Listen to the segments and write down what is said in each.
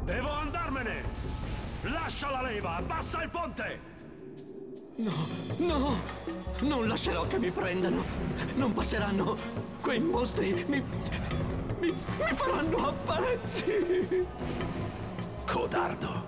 Devo andarmene! Lascia la leva! Abbassa il ponte! No, no! Non lascerò che mi prendano! Non passeranno! Quei mostri mi faranno a pezzi! Codardo!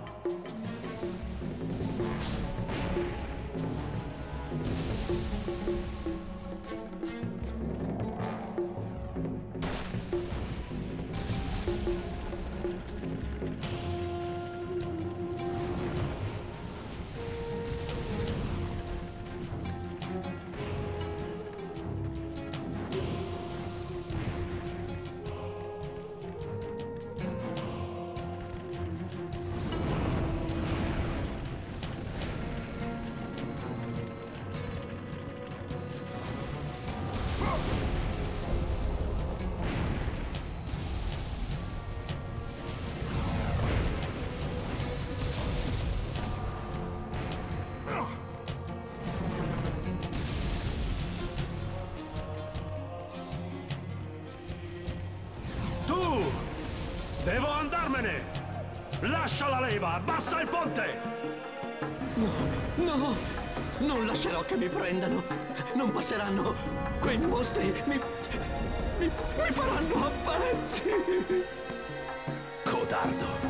Devo andarmene! Lascia la leva! Abbassa il ponte! No, no! Non lascerò che mi prendano! Non passeranno! Quei mostri mi faranno a pezzi! Codardo!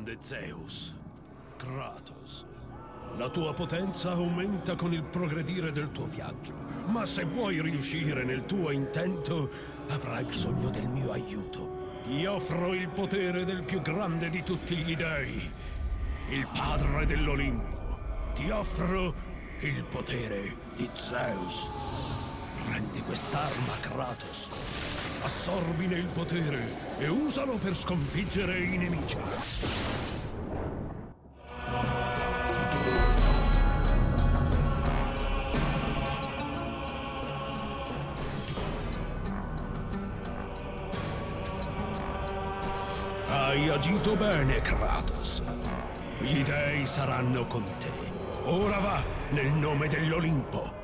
grande Zeus. Kratos. La tua potenza aumenta con il progredire del tuo viaggio, ma se vuoi riuscire nel tuo intento, avrai bisogno del mio aiuto. Ti offro il potere del più grande di tutti gli dei, il padre dell'Olimpo. Ti offro il potere di Zeus. Prendi quest'arma, Kratos. Assorbine il potere e usalo per sconfiggere i nemici. Hai agito bene, Kratos. Gli dei saranno con te. Ora va, nel nome dell'Olimpo.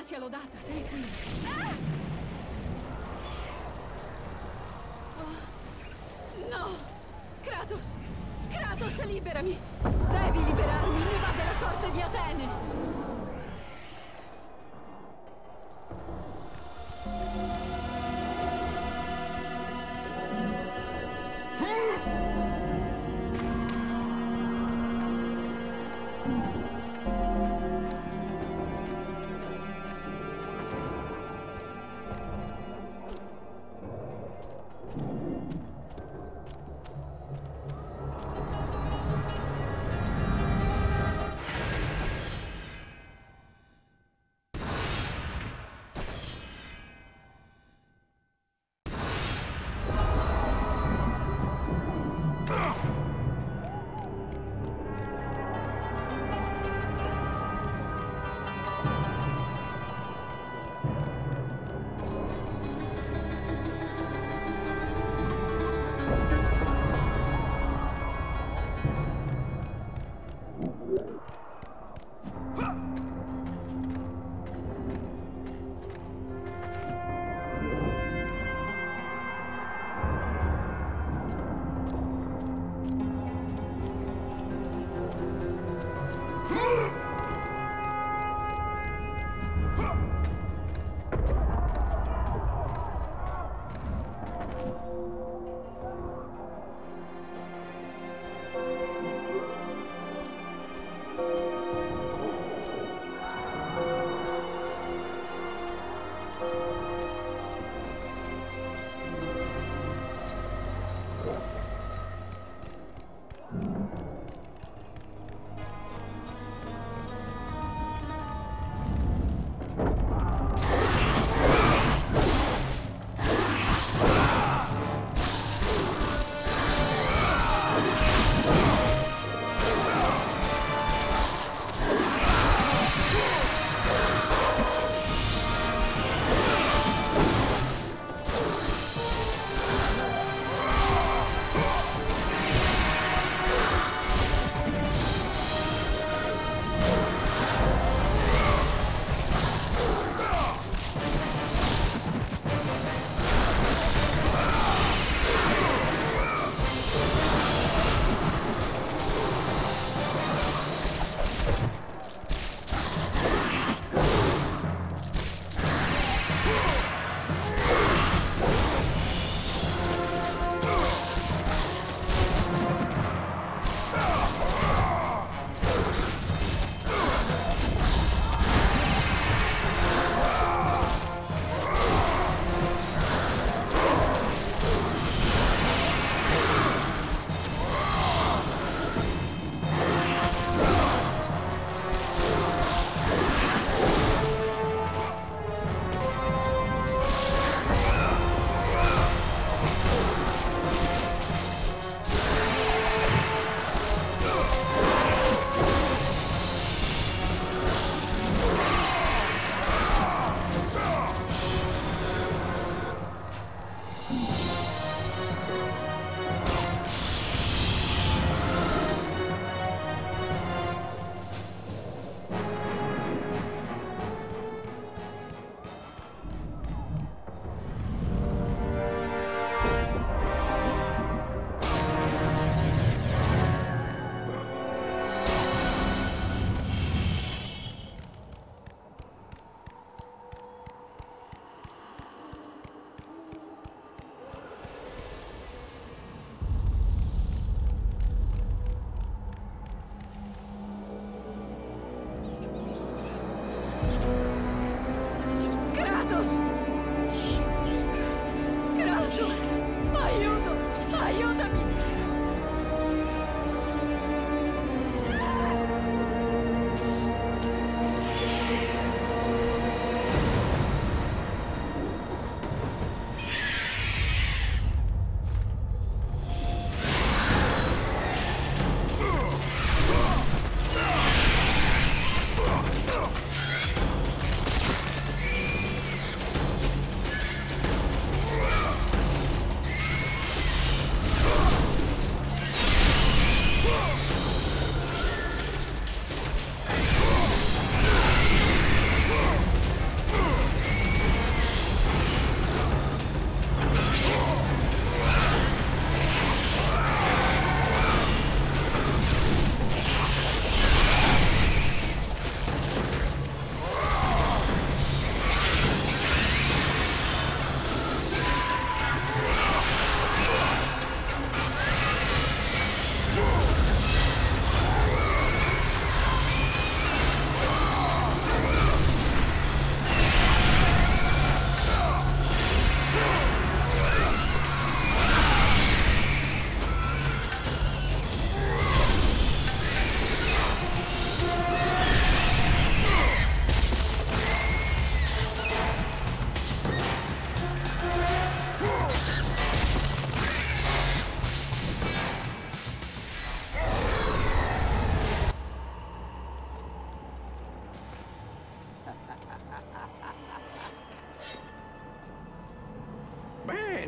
sia lodata, sei qui. Oh, no! Kratos! Kratos, liberami! Devi liberarmi, ne va della sorte di Atene!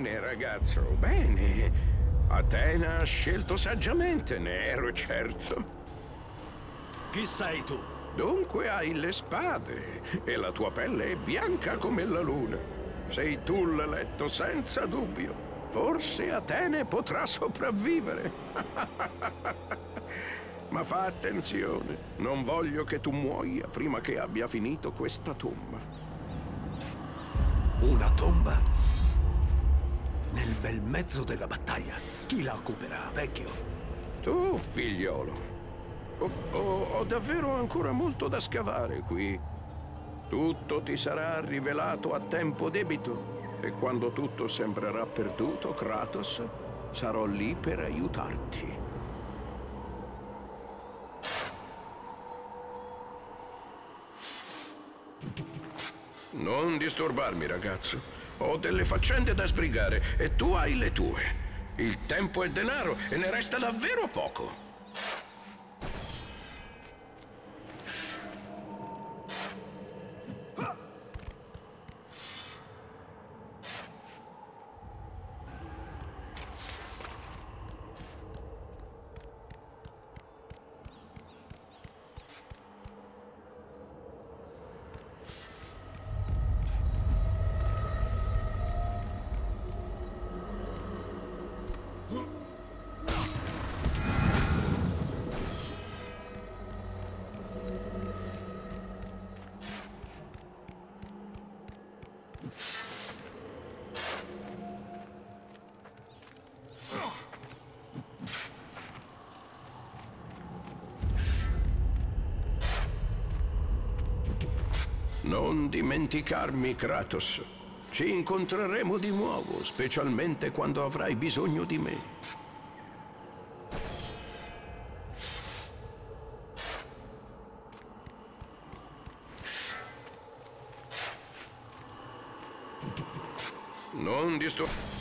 Bene, ragazzo, bene. Atena ha scelto saggiamente, ne ero certo. Chi sei tu? Dunque hai le spade e la tua pelle è bianca come la luna. Sei tu l'eletto senza dubbio. Forse Atene potrà sopravvivere. Ma fa attenzione, non voglio che tu muoia prima che abbia finito questa tomba. Una tomba? Nel bel mezzo della battaglia. Chi la occuperà, vecchio? Tu, figliolo. Ho davvero ancora molto da scavare qui. Tutto ti sarà rivelato a tempo debito. E quando tutto sembrerà perduto, Kratos, sarò lì per aiutarti. Non disturbarmi, ragazzo. Ho delle faccende da sbrigare e tu hai le tue. Il tempo è denaro e ne resta davvero poco. Non dimenticarmi, Kratos. Ci incontreremo di nuovo, specialmente quando avrai bisogno di me. Non disturbare.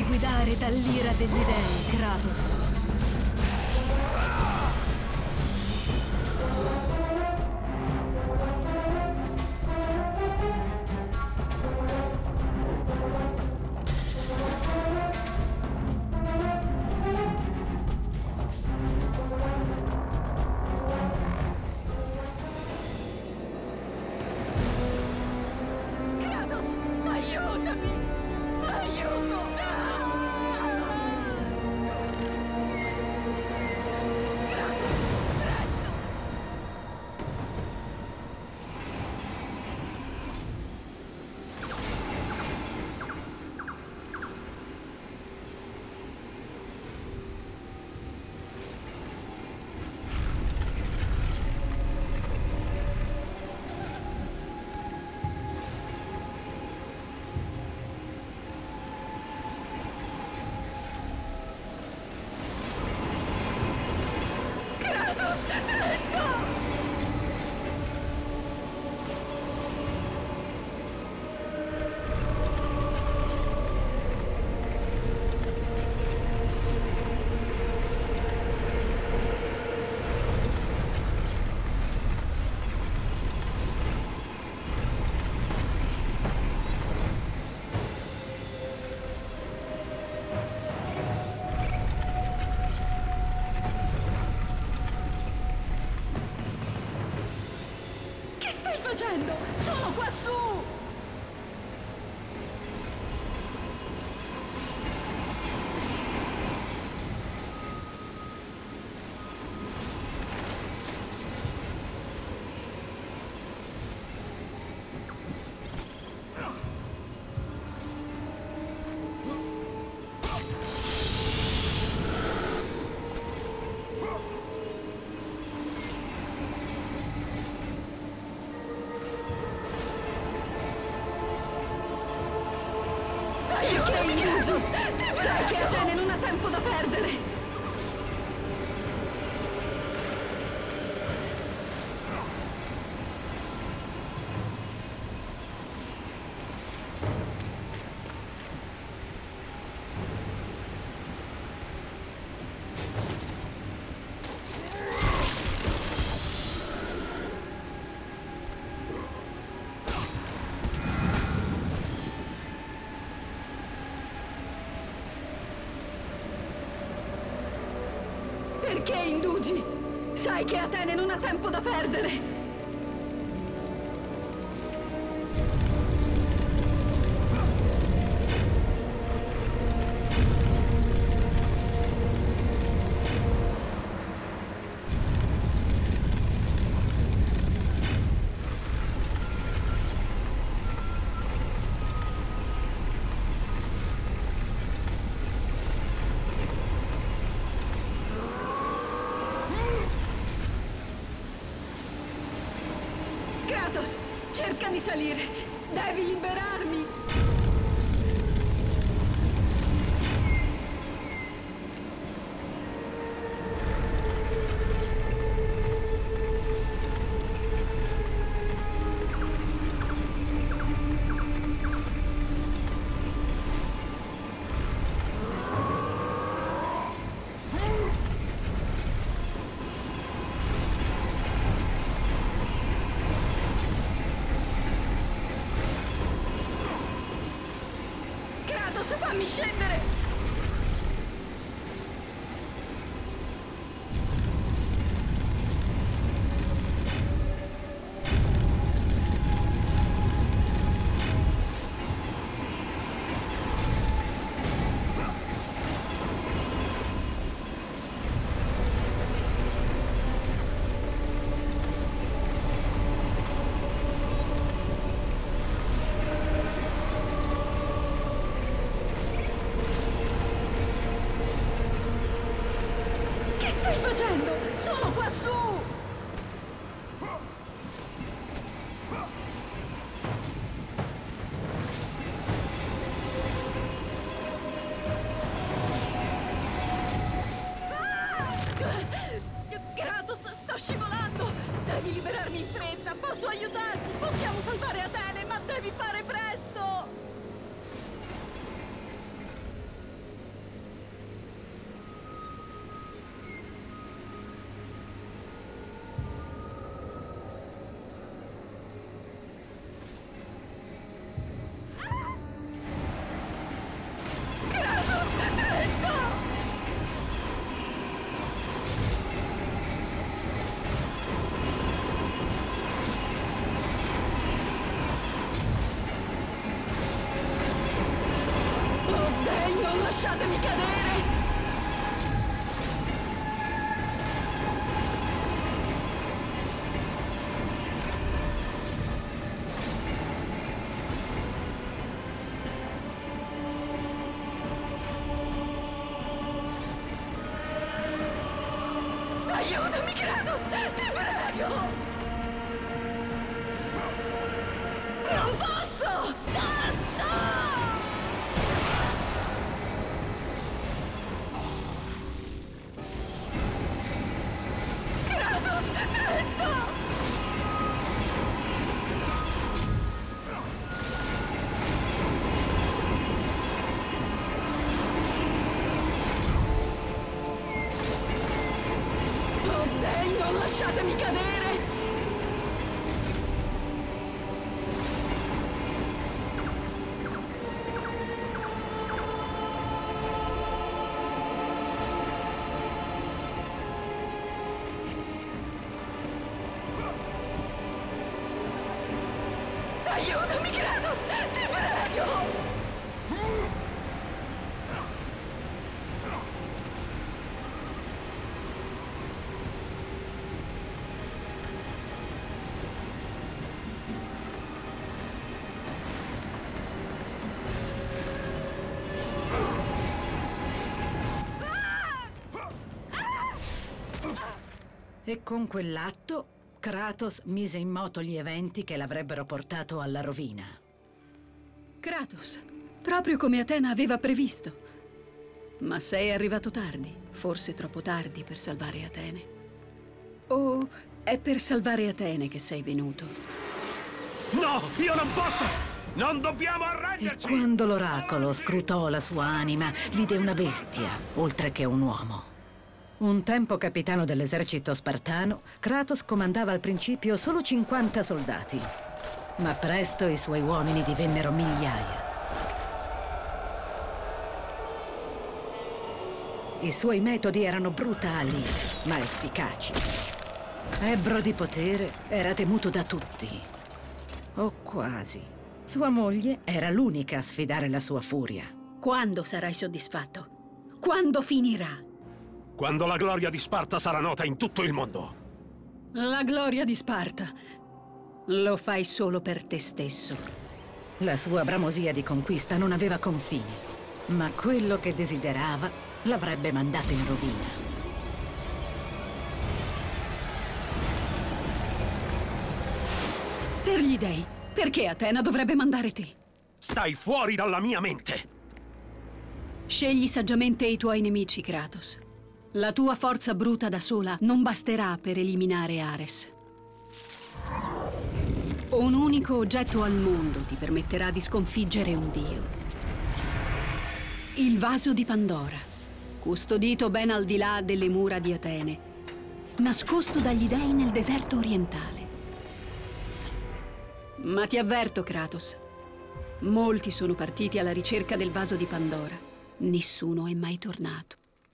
guidare dall'ira degli dei, Kratos. Kratos, aiutami! Aiuto! Kratos, presto! Kratos, presto! Che stai facendo? Sono quassù! Aiutami, Kratos! Sai che Atene non ha tempo da perdere! Perché indugi? Sai che Atene non ha tempo da perdere! Kratos, cerca di salire! Devi liberarmi! Kratos, fammi scendere! Che stai facendo? Sono quassù! Kratos, sto scivolando! Devi liberarmi in fretta! Posso aiutarti! Possiamo salvare Atene, ma devi fare presto! non lasciatemi cadere! Aiutami, Kratos! Ti prego! Non posso! Kratos, presto! Oh, dei, non lasciatemi cadere! Aiutami, Kratos! Ti prego! E con quell'atto, Kratos mise in moto gli eventi che l'avrebbero portato alla rovina. Kratos, proprio come Atena aveva previsto. Ma sei arrivato tardi, forse troppo tardi per salvare Atene. O è per salvare Atene che sei venuto? No, io non posso! Non dobbiamo E arrenderci! quando l'oracolo scrutò la sua anima, vide una bestia, oltre che un uomo. Un tempo capitano dell'esercito spartano, Kratos comandava al principio solo 50 soldati. Ma presto i suoi uomini divennero migliaia. I suoi metodi erano brutali, ma efficaci. Ebbro di potere, era temuto da tutti. O quasi. Sua moglie era l'unica a sfidare la sua furia. Quando sarai soddisfatto? Quando finirà? Quando la gloria di Sparta sarà nota in tutto il mondo. La gloria di Sparta. Lo fai solo per te stesso. La sua bramosia di conquista non aveva confini, ma quello che desiderava l'avrebbe mandato in rovina. Per gli dei, perché Atena dovrebbe mandare te? Stai fuori dalla mia mente! Scegli saggiamente i tuoi nemici, Kratos. La tua forza bruta da sola non basterà per eliminare Ares. Un unico oggetto al mondo ti permetterà di sconfiggere un dio. Il vaso di Pandora, custodito ben al di là delle mura di Atene, nascosto dagli dei nel deserto orientale. Ma ti avverto, Kratos, molti sono partiti alla ricerca del vaso di Pandora. Nessuno è mai tornato.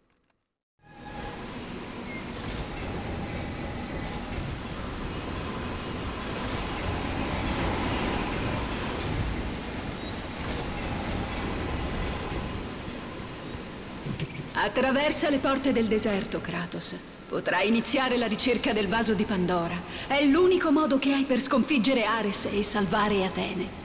Attraversa le porte del deserto, Kratos. Potrai iniziare la ricerca del vaso di Pandora. È l'unico modo che hai per sconfiggere Ares e salvare Atene.